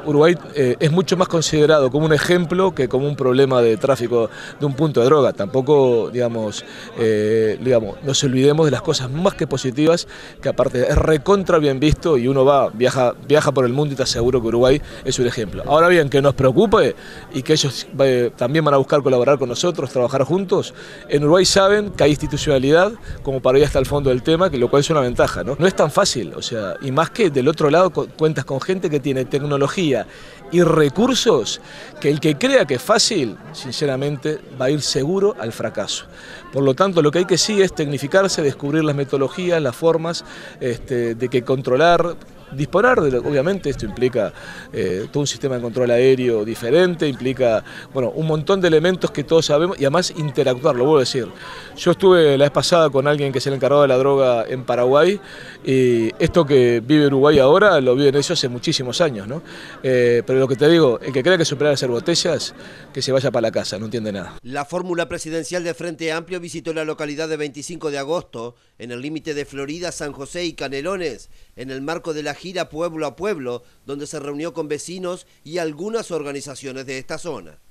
Uruguay es mucho más considerado como un ejemplo que como un problema de tráfico de un punto de droga. Tampoco, digamos, nos olvidemos de las cosas más que positivas, que aparte es recontra bien visto y uno viaja por el mundo y te aseguro que Uruguay es un ejemplo. Ahora bien, que nos preocupe y que ellos también van a buscar colaborar con nosotros, trabajar juntos. En Uruguay saben que hay institucionalidad como para ir hasta el fondo del tema, que lo cual es una ventaja, ¿no? No es tan fácil, o sea, y más que del otro lado cuentas con gente que tiene tecnología y recursos que el que crea que es fácil, sinceramente, va a ir seguro al fracaso. Por lo tanto, lo que hay que sí es tecnificarse, descubrir las metodologías, las formas de que controlar, disponer, obviamente esto implica todo un sistema de control aéreo diferente, implica un montón de elementos que todos sabemos y además interactuar, lo vuelvo a decir. Yo estuve la vez pasada con alguien que es el encargado de la droga en Paraguay y esto que vive Uruguay ahora lo viven ellos hace muchísimos años, ¿no? Pero lo que te digo, el que crea que superar hacer botellas, que se vaya para la casa, no entiende nada. La fórmula presidencial de Frente Amplio visitó la localidad de 25 de agosto, en el límite de Florida, San José y Canelones, en el marco de la gira Pueblo a Pueblo, donde se reunió con vecinos y algunas organizaciones de esta zona.